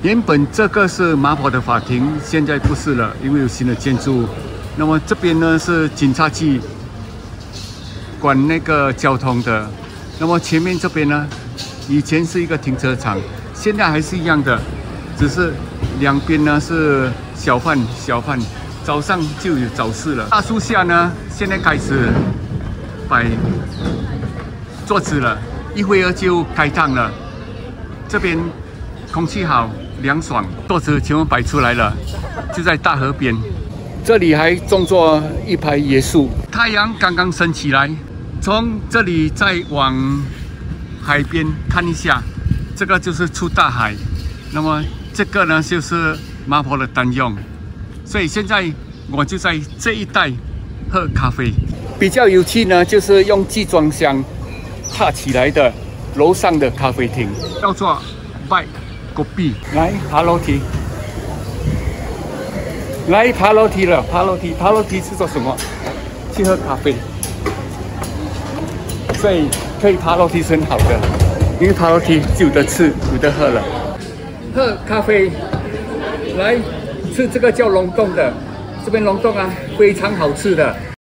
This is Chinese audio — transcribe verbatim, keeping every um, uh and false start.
原本这个是麻坡的法庭，现在不是了，因为有新的建筑。那么这边呢是警察局管那个交通的。那么前面这边呢，以前是一个停车场，现在还是一样的，只是两边呢是小贩小贩，早上就有早市了。大树下呢，现在开始摆桌子了，一会儿就开档了。这边空气好。 凉爽，桌子全部摆出来了，就在大河边。这里还种着一排椰树。太阳刚刚升起来，从这里再往海边看一下，这个就是出大海。那么这个呢，就是麻坡的单用。所以现在我就在这一带喝咖啡。比较有趣呢，就是用集装箱踏起来的楼上的咖啡厅，叫做 Bike。 狗币来爬楼梯，来爬楼梯了，爬楼梯，爬楼梯是做什么？去喝咖啡，所以可以爬楼梯是很好的，因为爬楼梯就有得吃，有得喝了。喝咖啡，来吃这个叫龙洞的，这边龙洞啊非常好吃的。